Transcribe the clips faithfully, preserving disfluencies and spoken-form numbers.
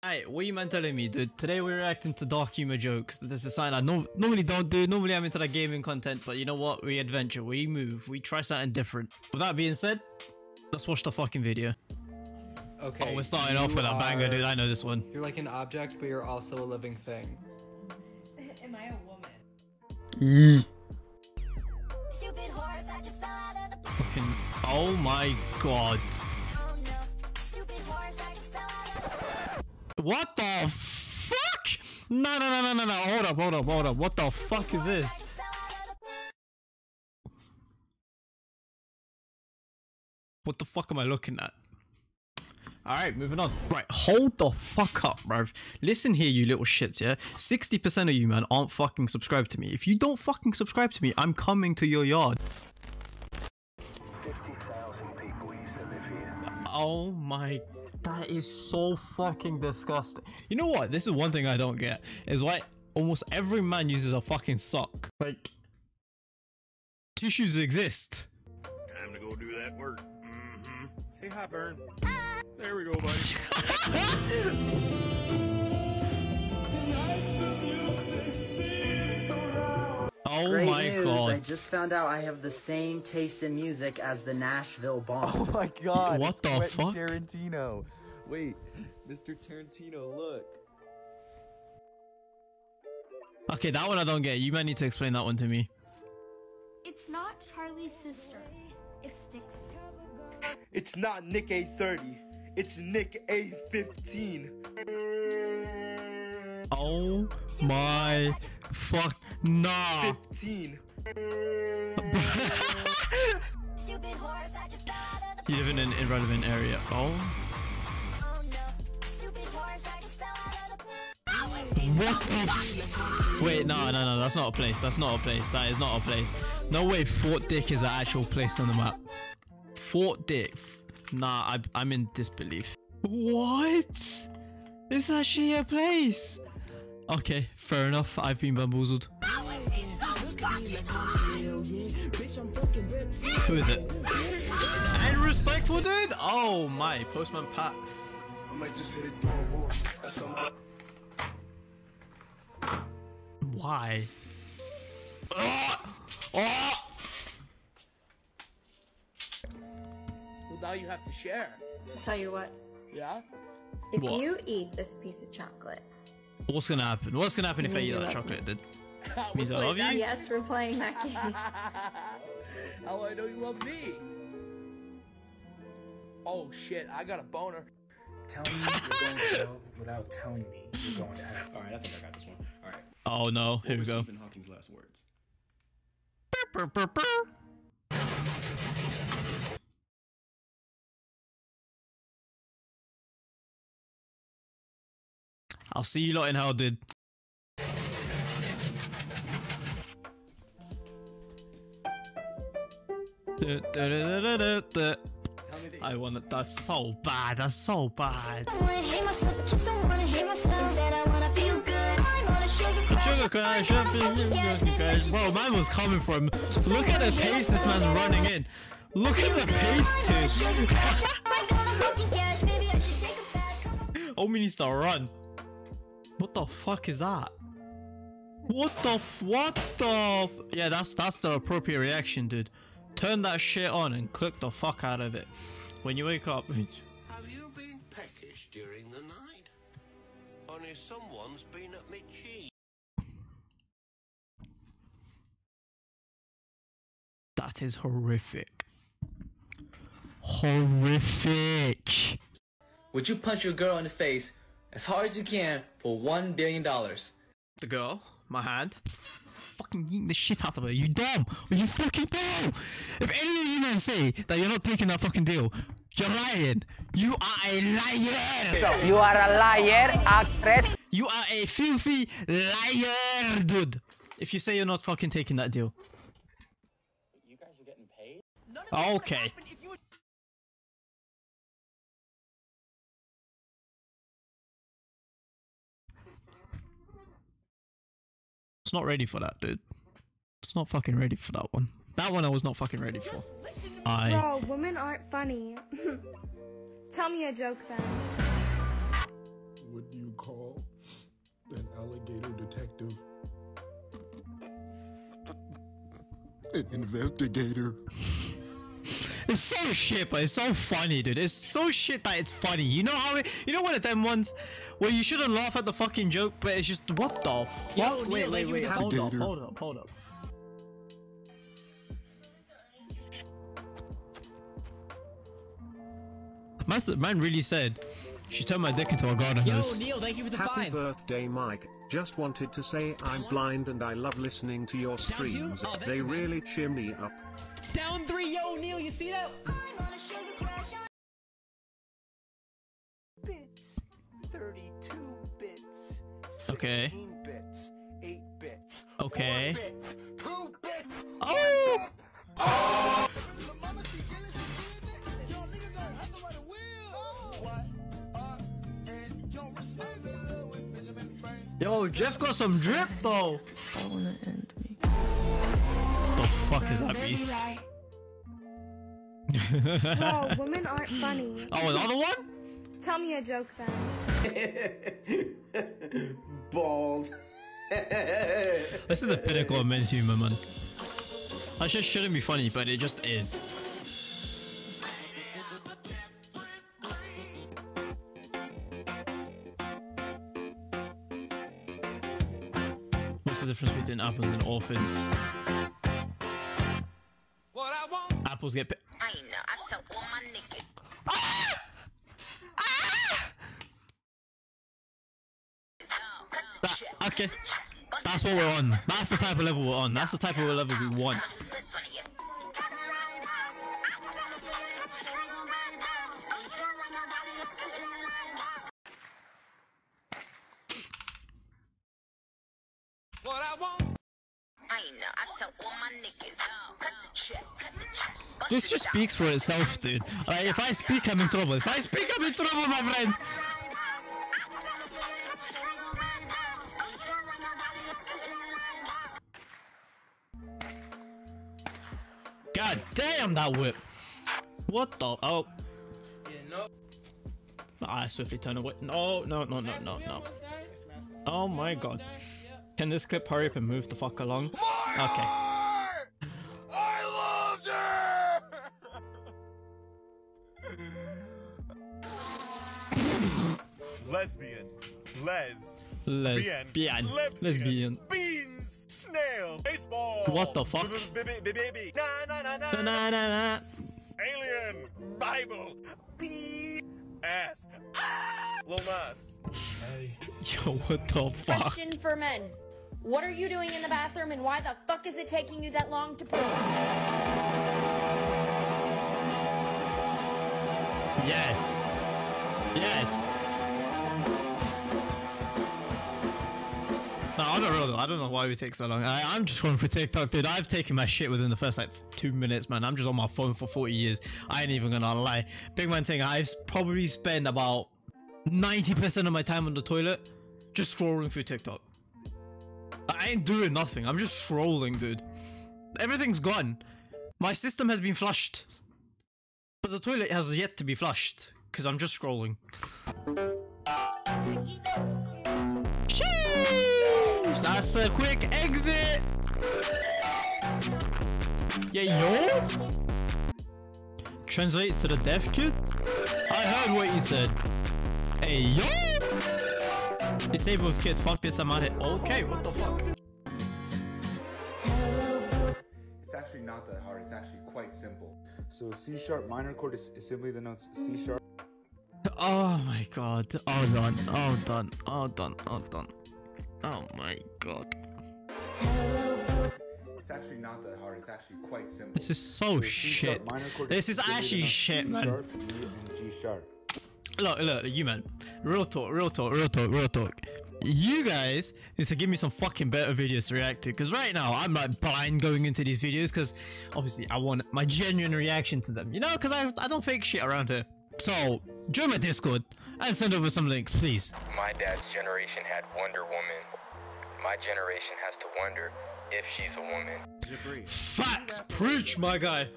Alright, what are you man telling me, dude? Today we're reacting to dark humor jokes. This is something I no normally don't do. Normally I'm into that gaming content, but you know what? We adventure, we move, we try something different. With that being said, let's watch the fucking video. Okay. Oh, we're starting off with a banger, dude. I know this one. You're like an object, but you're also a living thing. Am I a woman? Fucking, oh my god. What the fuck? No, no, no, no, no, no. Hold up, hold up, hold up. What the fuck is this? What the fuck am I looking at? Alright, moving on. Right, hold the fuck up, bruv. Listen here, you little shits, yeah? sixty percent of you, man, aren't fucking subscribed to me. If you don't fucking subscribe to me, I'm coming to your yard. fifty thousand people used to live here. Oh my... That is so fucking disgusting. You know what? This is one thing I don't get. Is why almost every man uses a fucking sock. Like... Tissues exist. Time to go do that work. Mm-hmm. Say hi, Burn. There we go, buddy. Oh Great my news. god. I just found out I have the same taste in music as the Nashville Bomb. Oh my god. What it's the Quentin fuck? Tarantino. Wait, Mister Tarantino, look. Okay, that one I don't get. You might need to explain that one to me. It's not Charlie's sister. It's Nick's. It's not Nick A thirty. It's Nick A fifteen. Oh my fuck. Nah. fifteen. You live in an irrelevant area. Oh. What the f- Wait, no, no, no, that's not a place. That's not a place. That is not a place. No way Fort Dick is an actual place on the map. Fort Dick. Nah, I, I'm in disbelief. What? It's actually a place. Okay, fair enough. I've been bamboozled. Who is it? And respectful, dude? Oh my, Postman Pat. I might just hit it doing more. That's something. Why? Oh! Oh! Well, now you have to share. I'll tell you what. Yeah? If What? you eat this piece of chocolate. What's gonna happen? What's gonna happen if I Means eat you that love chocolate, me. dude? Means I love you? Yes, we're playing that game. How do I know you love me? Oh shit, I got a boner. Tell me you're going to hell without telling me you're going to hell. All right, I think I got this one. All right. Oh no, here we What go. were Stephen Hawking's last words? Burr, burr, burr. I'll see you lot in hell, dude. Du, du, du, du, du, du. I want it. That's so bad. That's so bad. Sugar crash, bro, man was coming from. Look at the pace this man's running in. Look at the pace, dude. Homie needs to run. What the fuck is that? What the f- what the f- Yeah, that's that's the appropriate reaction, dude. Turn that shit on and click the fuck out of it. When you wake up. Have you been peckish during the night? Only someone's been at me cheek. That is horrific. Horrific. Would you punch your girl in the face as hard as you can for one billion dollars? The girl, my hand. Fucking yeet the shit out of her. You dumb. Are you fucking dumb? If any of you men say that you're not taking that fucking deal, you're lying. You are a liar. You are a liar, actress. You are a filthy liar, dude. If you say you're not fucking taking that deal. You guys are getting paid? Okay. It's not ready for that, dude. It's not fucking ready for that one. That one I was not fucking ready for. I. Bro, women aren't funny. Tell me a joke then. would you call an alligator detective? An investigator. It's so shit, but it's so funny, dude. It's so shit that it's funny. You know how it, you know one of them ones where you shouldn't laugh at the fucking joke, but it's just what the fuck? Yo, wait, Neil, wait, thank you wait. for the Hold up, alligator. hold up, hold up. Man, man really said she turned my dick into a garden Yo, hose. Neil, thank you for the Happy five. birthday, Mike. Just wanted to say I'm blind and I love listening to your Down two? streams. Oh, thank They you, man. really cheer me up. Down three, yo, Neil, you see that? Bits, thirty-two bits, Okay. sixteen bits, eight bits, Okay. four bits, two bits. Oh! Oh! Yo, Jeff got some drip though. I wanna end me. What the fuck is that beast? Bro, women aren't funny. Oh, another one? Tell me a joke then. Bald. This is the pinnacle of men's humor, man. That shit shouldn't be funny, but it just is. What's the difference between apples and orphans? What I want. Apples get pi- I know. I tell all my niggas. Ah! Ah! That, okay. That's what we're on. That's the type of level we're on. That's the type of level we want. What I want. I know. I tell all my niggas. Cut the check. Cut the check. Bust This it just down. speaks for itself, dude. Like, if I speak, I'm in trouble. If I speak, I'm in trouble, my friend. God damn that whip. What the? Oh. You know. I swiftly turn away. No, no, no, no, no, no. Oh my god. Can this clip hurry up and move the fuck along? Okay. I loved her. Lesbian. Les. Lesbian. Bien. Lesbian. Beans. Snail. Baseball. What the fuck? Baby, baby, baby. Na na na na. Na na na na. Alien. Bible. B. Ass. Ah! Lil Nas. Hey. Yo, what the fuck? Question for men. What are you doing in the bathroom and why the fuck is it taking you that long to poop? Yes. Yes. No, I don't know. I don't know why we take so long. I, I'm just going for TikTok, dude. I've taken my shit within the first like two minutes, man. I'm just on my phone for forty years. I ain't even gonna lie. Big man thing, I've probably spent about ninety percent of my time on the toilet just scrolling through TikTok. I ain't doing nothing. I'm just scrolling, dude. Everything's gone. My system has been flushed. But the toilet has yet to be flushed. Because I'm just scrolling. Sheesh! That's a quick exit! Yeah, yo? Translate to the deaf kid? I heard what you said. Hey, yo! Disabled kid, fuck this, I'm at it. Okay, what the fuck? It's actually not that hard, it's actually quite simple. So C sharp minor chord is, is simply the notes C sharp. Oh my god. All done. All done. All done. All done. Oh my god. It's actually not that hard, it's actually quite simple. This is so shit. This is actually shit, man. Sharp, E, and G sharp. Look, look, you man. Real talk, real talk, real talk, real talk. You guys need to give me some fucking better videos to react to. Because right now, I'm like blind going into these videos. Because obviously, I want my genuine reaction to them. You know, because I, I don't fake shit around here. So, join my Discord and send over some links, please. My dad's generation had Wonder Woman. My generation has to wonder if she's a woman. Facts! Preach, my guy!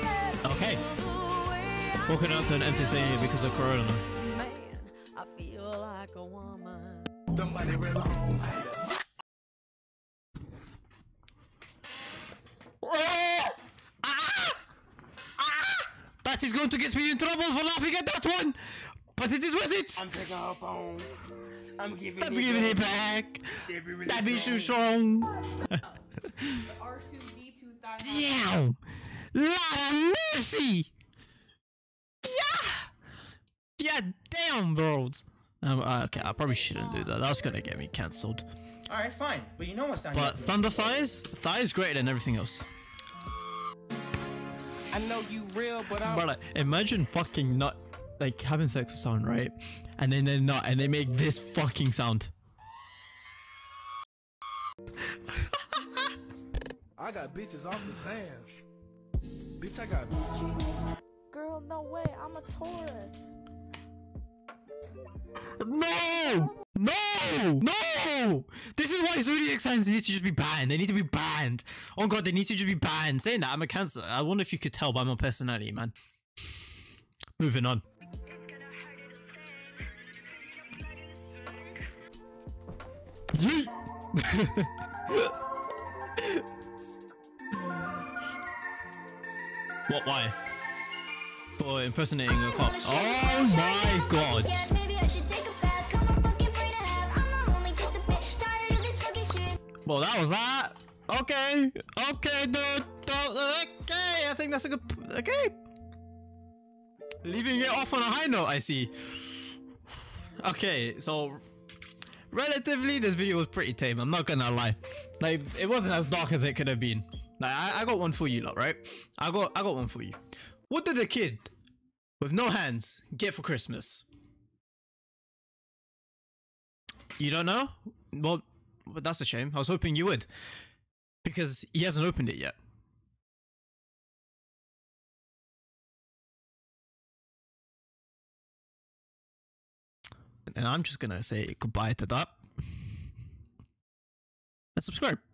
Okay. Walking out to an empty stadium because of Corona. I feel like a woman. Somebody belong. Oh! Ah! Ah! That is going to get me in trouble for laughing at that one, but it is worth it. I'm taking her phone. I'm giving I'm it giving it back. back. Really That be so strong. strong. Damn! Lord have mercy! Yeah! Yeah, damn, bro. Um, uh, okay, I probably shouldn't do that. That's gonna get me cancelled. Alright, fine. But you know what sound But Thunder Thighs? Thighs is greater than everything else. I know you real, but I'm. Brother, imagine fucking not like having sex with someone, right? And then they're not, and they make this fucking sound. I got bitches off the sands. Bitch, I got bitches. Girl, no way. I'm a Taurus. No! No! No! This is why zodiac signs need to just be banned. They need to be banned. Oh god, they need to just be banned. Saying that, I'm a Cancer. I wonder if you could tell by my personality, man. Moving on. Yeet! What? Why? For impersonating a cop. Oh my god! Well, that was that. Okay, okay, dude. Okay, I think that's a good. Okay, leaving it off on a high note. I see. Okay, so relatively, this video was pretty tame. I'm not gonna lie. Like, it wasn't as dark as it could have been. Like, I, I got one for you, lot. Right? I got, I got one for you. What did a kid with no hands get for Christmas? You don't know? Well, but that's a shame. I was hoping you would, because he hasn't opened it yet. And I'm just gonna say goodbye to that and subscribe.